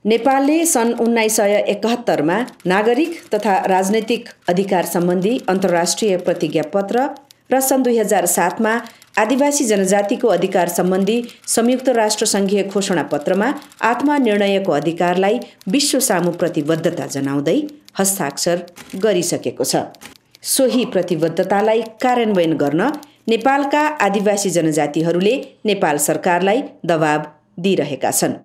नेपालले सन् 1971 मा नागरिक तथा राजनैतिक अधिकार सम्बन्धी अन्तर्राष्ट्रिय प्रतिज्ञापत्र र सन् 2007 मा आदिवासी जनजातिको अधिकार सम्बन्धी संयुक्त राष्ट्र सङ्घीय घोषणापत्रमा आत्मनिर्णयको अधिकारलाई विश्व सामु प्रतिबद्धता जनाउँदै हस्ताक्षर गरिसकेको छ। सोही प्रतिबद्धतालाई कार्यान्वयन गर्न नेपालका आदिवासी जनजातिहरूले नेपाल सरकारलाई दबाब दिइरहेका छन्।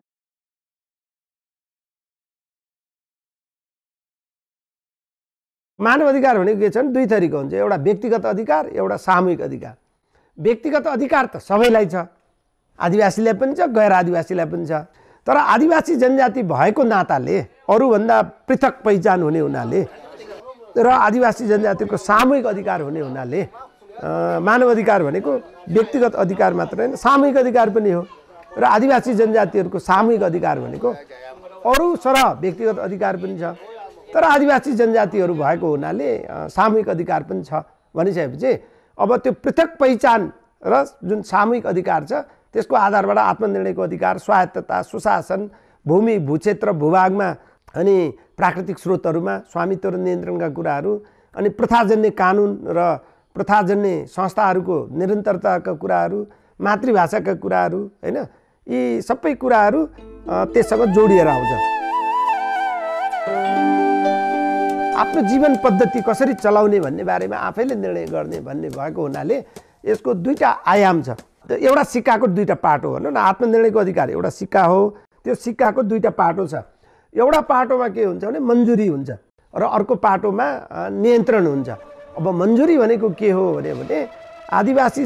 मानव अधिकार भनेको के छन्? दुई थरीको हुन्छ, एउटा व्यक्तिगत अधिकार, एउटा सामूहिक अधिकार। व्यक्तिगत अधिकार त सबैलाई छ, आदिवासीलाई पनि छ, गैर आदिवासीलाई पनि छ। तर आदिवासी जनजाति भएको नाताले, अरूभन्दा पृथक पहिचान हुने हुनाले र आदिवासी जनजातिको सामूहिक अधिकार हुने हुनाले मानव अधिकार भनेको व्यक्तिगत अधिकार मात्र होइन, सामूहिक अधिकार पनि हो। र आदिवासी जनजातिहरूको सामूहिक अधिकार भनेको अरू सरह व्यक्तिगत अधिकार पनि छ, तर आदिवासी जनजातिहरू भएको हुनाले सामूहिक अधिकार पनि छ भनिसकेपछि अब त्यो पृथक पहिचान र जुन सामूहिक अधिकार छ त्यसको आधारबाट आत्मनिर्णयको अधिकार, स्वायत्तता, सुशासन, भूमि भूक्षेत्र भूभागमा अनि प्राकृतिक स्रोतहरूमा स्वामित्व र नियन्त्रणका कुराहरू, अनि प्रथाजन्य कानुन र प्रथाजन्य संस्थाहरूको निरन्तरताका कुराहरू, मातृभाषाका कुराहरू, हैन, यी सबै कुराहरू त्यससँग जोडिएर आउँछ। आफ्नो जीवन पद्धति कसरी चलाउने भन्ने बारेमा आफैले निर्णय गर्ने भन्ने भएको हुनाले यसको दुईटा आयाम छ। एउटा सिक्काको दुईटा पाटो भनौँ न, आत्मनिर्णयको अधिकार एउटा सिक्का हो, त्यो सिक्काको दुईटा पाटो छ। एउटा पाटोमा के हुन्छ भने मन्जुरी हुन्छ र अर्को पाटोमा नियन्त्रण हुन्छ। अब मन्जुरी भनेको के हो भने आदिवासी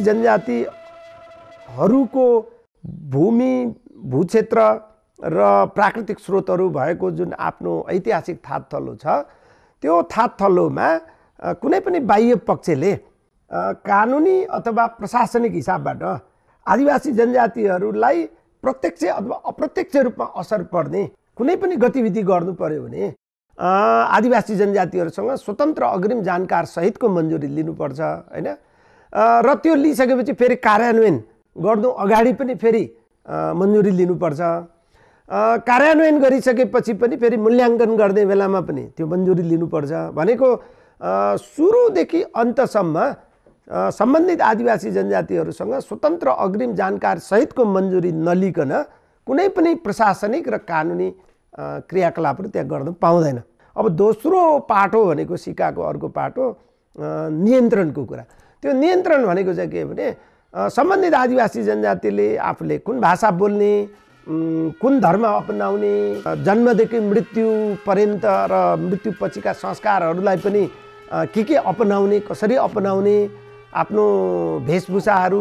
जनजातिहरूको भूमि भूक्षेत्र र प्राकृतिक स्रोतहरू भएको जुन आफ्नो ऐतिहासिक थातथलो छ, त्यो थातथलोमा कुनै पनि बाह्य पक्षले कानुनी अथवा प्रशासनिक हिसाबबाट आदिवासी जनजातिहरूलाई प्रत्यक्ष अथवा अप्रत्यक्ष रूपमा असर पर्ने कुनै पनि गतिविधि गर्नु पर्यो भने आदिवासी जनजातिहरूसँग स्वतन्त्र अग्रिम जानकार सहितको मन्जुरी लिनुपर्छ, हैन। र त्यो लिइसकेपछि फेरि कार्यान्वयन गर्नु अगाडि पनि फेरि मन्जुरी लिनुपर्छ। कार्यान्वयन गरिसकेपछि पनि फेरि मूल्याङ्कन गर्ने बेलामा पनि त्यो मन्जुरी लिनुपर्छ। भनेको सुरुदेखि अन्तसम्म सम्बन्धित आदिवासी जनजातिहरूसँग स्वतन्त्र अग्रिम जानकार सहितको मन्जुरी नलिकन कुनै पनि प्रशासनिक र कानुनी क्रियाकलापहरू त्यहाँ गर्न पाउँदैन। अब दोस्रो पाटो भनेको सिक्काको अर्को पाटो नियन्त्रणको कुरा। त्यो नियन्त्रण भनेको चाहिँ के भने सम्बन्धित आदिवासी जनजातिले आफूले कुन भाषा बोल्ने, कुन धर्म अपनाउने, जन्मदेखि मृत्यु पर्यन्त र मृत्युपछिका संस्कारहरूलाई पनि के अपनाउने, कसरी अपनाउने, आफ्नो वेशभूषाहरू,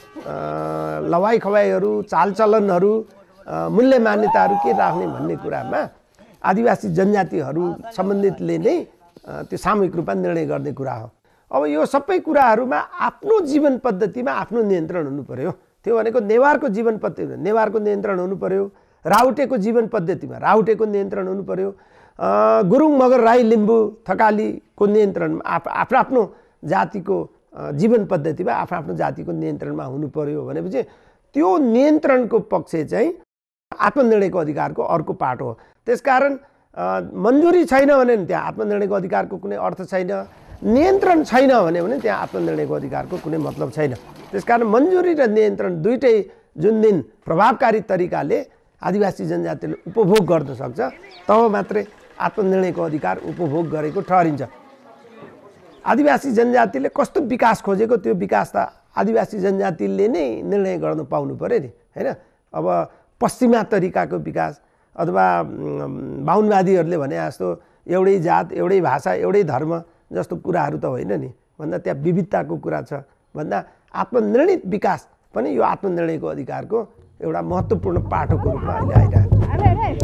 लवाई खवाईहरू, चालचलनहरू, मूल्य मान्यताहरू के राख्ने भन्ने कुरामा आदिवासी जनजातिहरू सम्बन्धितले नै त्यो सामूहिक रूपमा निर्णय गर्ने कुरा हो। अब यो सबै कुराहरूमा आफ्नो जीवन पद्धतिमा आफ्नो नियन्त्रण हुनु पर्यो। त्यो भनेको नेवारको जीवन पद्धतिमा नेवारको नियन्त्रण हुनु पर्यो, राउटेको जीवन पद्धतिमा राउटेको नियन्त्रण हुनु पर्यो, गुरुङ मगर राई लिम्बू थकालीको नियन्त्रणमा आफ्नो आफ्नो जातिको जीवन पद्धतिमा आफ्नो आफ्नो जातिको नियन्त्रणमा हुनु पर्यो भनेपछि त्यो नियन्त्रणको पक्ष चाहिँ आत्मनिर्णयको अधिकारको अर्को पाटो हो। त्यसकारण मन्जुरी छैन भने त्यहाँ आत्मनिर्णयको अधिकारको कुनै अर्थ छैन, नियन्त्रण छैन भने त्यहाँ आत्मनिर्णयको अधिकारको कुनै मतलब छैन। त्यसकारण मन्जुरी र नियन्त्रण दुइटै जुन दिन प्रभावकारी तरिकाले आदिवासी जनजातिले उपभोग गर्न सक्छ तब मात्रै आत्मनिर्णयको अधिकार उपभोग गरेको ठहरिन्छ। आदिवासी जनजातिले कस्तो विकास खोजेको त्यो विकास त आदिवासी जनजातिले नै निर्णय गर्न पाउनु पर्यो नि, हैन। अब पश्चिमा तरिकाको विकास अथवा बाहुनवादीहरूले भने जस्तो एउटै जात, एउटै भाषा, एउटै धर्म जस्तो कुराहरू त होइन नि, भन्दा त्यहाँ विविधताको कुरा छ। भन्दा आत्मनिर्णित विकास पनि यो आत्मनिर्णयको अधिकारको एउटा महत्त्वपूर्ण पाटोको रूपमा अहिले आइरहेको छ।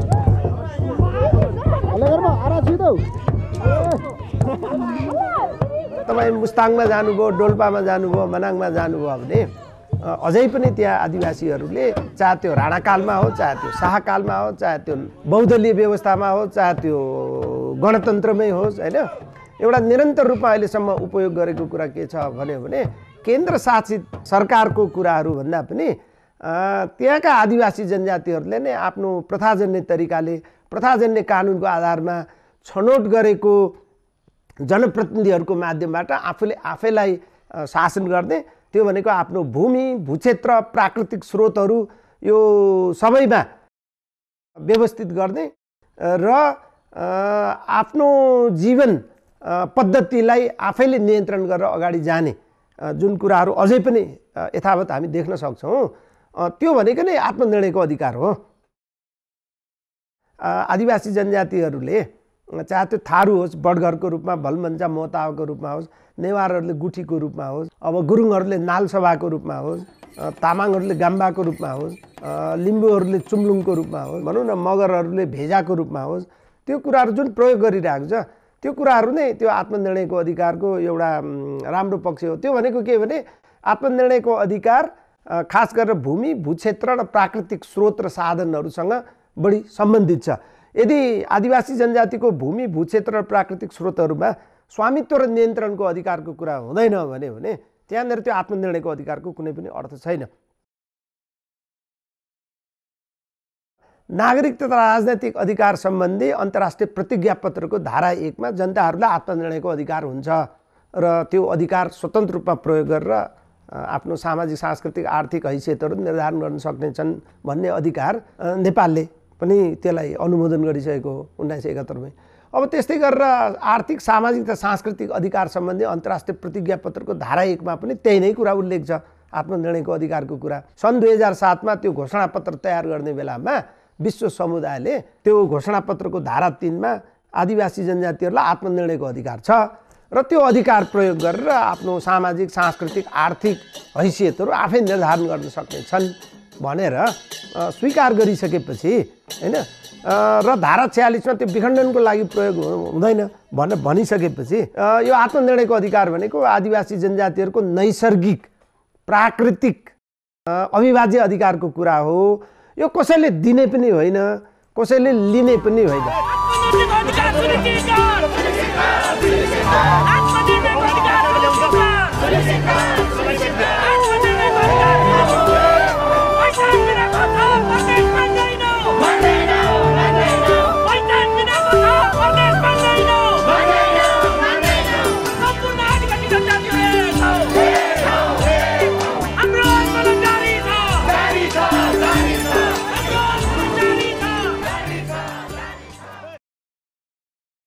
तपाईँ मुस्ताङमा जानुभयो, डोल्पामा जानुभयो, मनाङमा जानुभयो भने अझै पनि त्यहाँ आदिवासीहरूले चाहे त्यो राणाकालमा हो, चाहे त्यो शाहकालमा हो, चाहे त्यो बौद्धलीय व्यवस्थामा हो, चाहे त्यो गणतन्त्रमै होस्, होइन, एउटा निरन्तर रूपमा अहिलेसम्म उपयोग गरेको कुरा के छ भने केन्द्र शासित सरकारको कुराहरू भन्दा पनि त्यहाँका आदिवासी जनजातिहरूले नै आफ्नो प्रथाजन्य तरिकाले प्रथाजन्य कानुनको आधारमा छनौट गरेको जनप्रतिनिधिहरूको माध्यमबाट आफैलाई शासन गर्ने, त्यो भनेको आफ्नो भूमि, भूक्षेत्र, प्राकृतिक स्रोतहरू यो सबैमा व्यवस्थित गर्ने र आफ्नो जीवन पद्धतिलाई आफैले नियन्त्रण गरेर अगाडि जाने जुन कुराहरू अझै पनि यथावत हामी देख्न सक्छौँ, त्यो भनेको नै आत्मनिर्णयको अधिकार हो। आदिवासी जनजातिहरूले चाहे त्यो थारू होस्, बडघरको रूपमा, भलमन्चा मोहतावको रूपमा होस्, नेवारहरूले गुठीको रूपमा होस्, अब गुरुङहरूले नालसभाको रूपमा होस्, तामाङहरूले गाम्बाको रूपमा होस्, लिम्बूहरूले चुम्लुङको रूपमा होस्, भनौँ न मगरहरूले भेजाको रूपमा होस्, त्यो कुराहरू जुन प्रयोग गरिरहेको छ त्यो कुराहरू नै त्यो आत्मनिर्णयको अधिकारको एउटा राम्रो पक्ष हो। त्यो भनेको के भने आत्मनिर्णयको अधिकार खास गरेर भूमि, भूक्षेत्र र प्राकृतिक स्रोत र साधनहरूसँग बढी सम्बन्धित छ। यदि आदिवासी जनजातिको भूमि, भूक्षेत्र र प्राकृतिक स्रोतहरूमा स्वामित्व र नियन्त्रणको अधिकारको कुरा हुँदैन भने त्यहाँनिर त्यो आत्मनिर्णयको अधिकारको कुनै पनि अर्थ छैन। नागरिक तथा राजनैतिक अधिकार सम्बन्धी अन्तर्राष्ट्रिय प्रतिज्ञापत्रको धारा 1 मा जनताहरूलाई आत्मनिर्णयको अधिकार हुन्छ र त्यो अधिकार स्वतन्त्र रूपमा प्रयोग गरेर आफ्नो सामाजिक, सांस्कृतिक, आर्थिक हैसियतहरू निर्धारण गर्न सक्नेछन् भन्ने अधिकार नेपालले पनि त्यसलाई अनुमोदन गरिसकेको हो 1971 मै। अब त्यस्तै गरेर आर्थिक, सामाजिक तथा सांस्कृतिक अधिकार सम्बन्धी अन्तर्राष्ट्रिय प्रतिज्ञापत्रको धारा 1 मा पनि त्यही नै कुरा उल्लेख छ, आत्मनिर्णयको अधिकारको कुरा। सन् 2007 मा त्यो घोषणापत्र तयार गर्ने बेलामा विश्व समुदायले त्यो घोषणापत्रको धारा 3 मा आदिवासी जनजातिहरूलाई आत्मनिर्णयको अधिकार छ र त्यो अधिकार प्रयोग गरेर आफ्नो सामाजिक, सांस्कृतिक, आर्थिक हैसियतहरू आफै निर्धारण गर्न सक्नेछन् भनेर स्वीकार गरिसकेपछि हैन र धारा 46 मा त्यो विखण्डनको लागि प्रयोग हुँदैन भनेर भनिसकेपछि यो आत्मनिर्णयको अधिकार भनेको आदिवासी जनजातिहरूको नैसर्गिक, प्राकृतिक, अविभाज्य अधिकारको कुरा हो। यो कसैले दिने पनि होइन, कसैले लिने पनि होइन। आत्मनिर्भर